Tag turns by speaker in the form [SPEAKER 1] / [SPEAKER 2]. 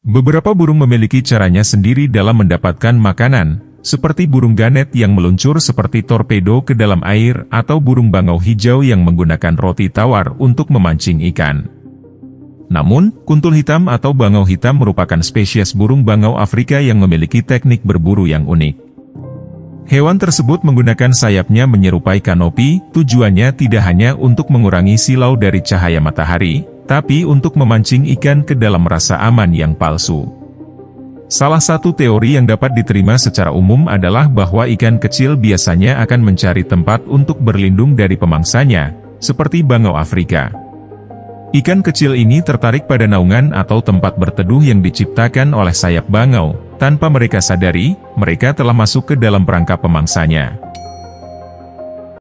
[SPEAKER 1] Beberapa burung memiliki caranya sendiri dalam mendapatkan makanan, seperti burung ganet yang meluncur seperti torpedo ke dalam air atau burung bangau hijau yang menggunakan roti tawar untuk memancing ikan. Namun, kuntul hitam atau bangau hitam merupakan spesies burung bangau Afrika yang memiliki teknik berburu yang unik. Hewan tersebut menggunakan sayapnya menyerupai kanopi, tujuannya tidak hanya untuk mengurangi silau dari cahaya matahari, tapi untuk memancing ikan ke dalam rasa aman yang palsu. Salah satu teori yang dapat diterima secara umum adalah bahwa ikan kecil biasanya akan mencari tempat untuk berlindung dari pemangsanya, seperti bangau Afrika. Ikan kecil ini tertarik pada naungan atau tempat berteduh yang diciptakan oleh sayap bangau. Tanpa mereka sadari, mereka telah masuk ke dalam perangkap pemangsanya.